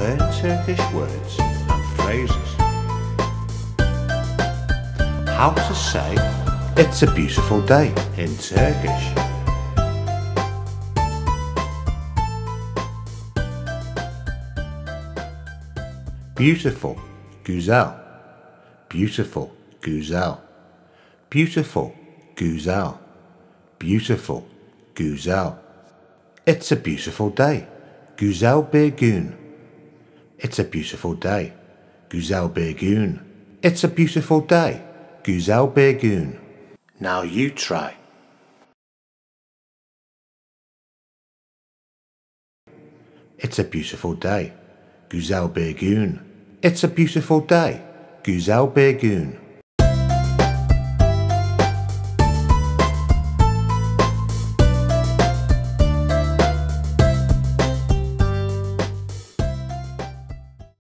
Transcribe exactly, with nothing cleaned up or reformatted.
learn Turkish words and phrases. How to say "It's a beautiful day" in Turkish. Beautiful, güzel. Beautiful, güzel. Beautiful, güzel. Beautiful, güzel. It's a beautiful day. Güzel bir gün. It's a beautiful day. Güzel bir gün. It's a beautiful day. Güzel bir gün. Now you try. It's a beautiful day. Güzel bir gün. It's a beautiful day. Güzel bir gün.